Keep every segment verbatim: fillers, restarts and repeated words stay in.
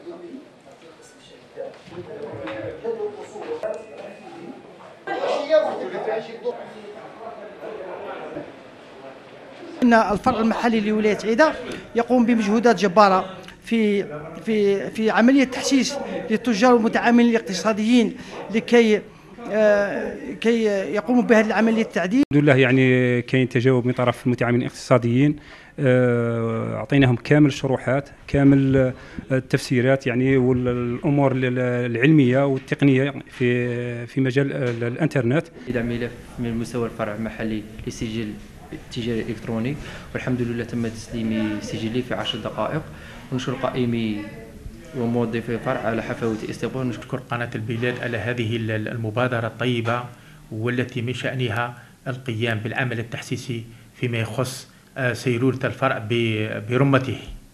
إن الفرع المحلي لولاية عيدة يقوم بمجهودات جبارة في في في عملية تحسيس للتجار والمتعاملين الاقتصاديين لكي آه كي يقوموا بهذه العملية التعديل. الحمد لله يعني كاين تجاوب من طرف المتعاملين الاقتصاديين، اعطيناهم كامل الشروحات، كامل التفسيرات يعني والامور العلميه والتقنيه في في مجال الانترنت. إلى ملف من مستوى الفرع المحلي لسجل التجاري الإلكتروني، والحمد لله تم تسليم سجلي في عشر دقائق، ونشكر قائمي وموظفي الفرع على حفاوة الاستقبال. نشكر قناة البلاد على هذه المبادرة الطيبة، والتي من شأنها القيام بالعمل التحسيسي فيما يخص سيرورة الفرع برمته.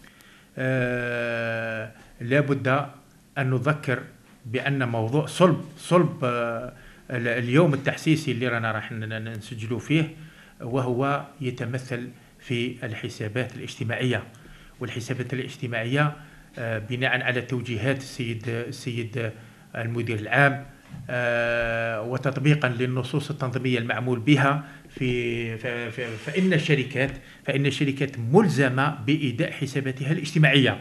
آه لا بد أن نذكر بأن موضوع صلب صلب آه اليوم التحسيسي اللي رانا راح نسجلوا فيه، وهو يتمثل في الحسابات الاجتماعية. والحسابات الاجتماعية آه بناء على توجيهات السيد السيد المدير العام آه وتطبيقا للنصوص التنظيمية المعمول بها في فإن الشركات فإن الشركات ملزمة بإيداء حساباتها الاجتماعية.